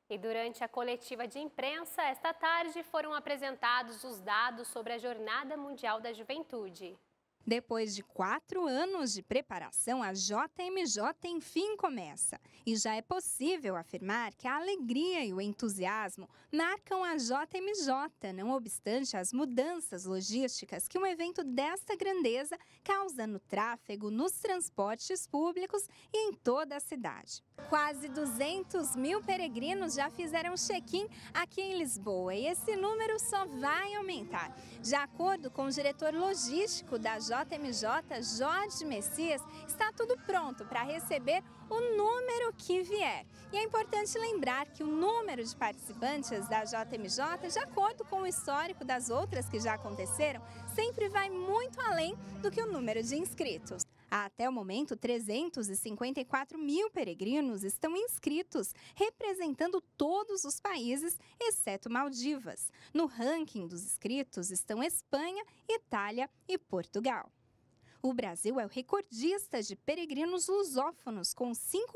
E durante a coletiva de imprensa, esta tarde, foram apresentados os dados sobre a Jornada Mundial da Juventude. Depois de 4 anos de preparação, a JMJ enfim começa. E já é possível afirmar que a alegria e o entusiasmo marcam a JMJ, não obstante as mudanças logísticas que um evento desta grandeza causa no tráfego, nos transportes públicos e em toda a cidade. Quase 200 mil peregrinos já fizeram check-in aqui em Lisboa e esse número só vai aumentar. De acordo com o diretor logístico da JMJ, Jorge Messias, está tudo pronto para receber o número que vier. E é importante lembrar que o número de participantes da JMJ, de acordo com o histórico das outras que já aconteceram, sempre vai muito além do que o número de inscritos. Até o momento, 354 mil peregrinos estão inscritos, representando todos os países, exceto Maldivas. No ranking dos inscritos estão Espanha, Itália e Portugal. O Brasil é o recordista de peregrinos lusófonos, com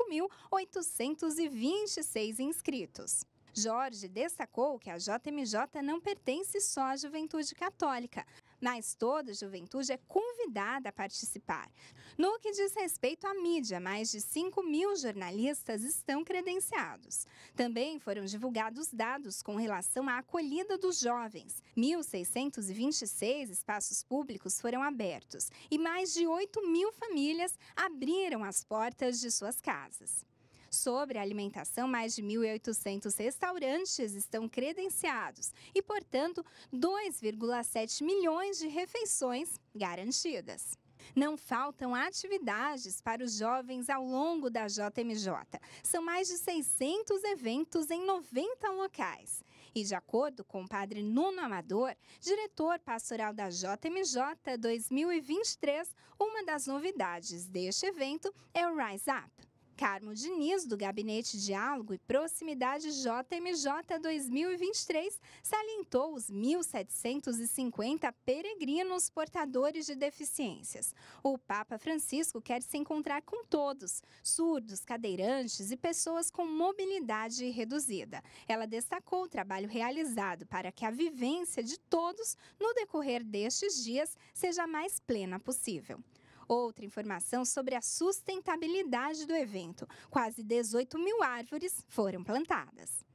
5.826 inscritos. Jorge destacou que a JMJ não pertence só à juventude católica, mas toda a juventude é convidada a participar. No que diz respeito à mídia, mais de 5 mil jornalistas estão credenciados. Também foram divulgados dados com relação à acolhida dos jovens. 1.626 espaços públicos foram abertos e mais de 8 mil famílias abriram as portas de suas casas. Sobre a alimentação, mais de 1.800 restaurantes estão credenciados e, portanto, 2,7 milhões de refeições garantidas. Não faltam atividades para os jovens ao longo da JMJ. São mais de 600 eventos em 90 locais. E, de acordo com o padre Nuno Amador, diretor pastoral da JMJ 2023, uma das novidades deste evento é o Rise Up. Carmo Diniz, do Gabinete Diálogo e Proximidade JMJ 2023, salientou os 1.750 peregrinos portadores de deficiências. O Papa Francisco quer se encontrar com todos, surdos, cadeirantes e pessoas com mobilidade reduzida. Ela destacou o trabalho realizado para que a vivência de todos no decorrer destes dias seja a mais plena possível. Outra informação sobre a sustentabilidade do evento: quase 18 mil árvores foram plantadas.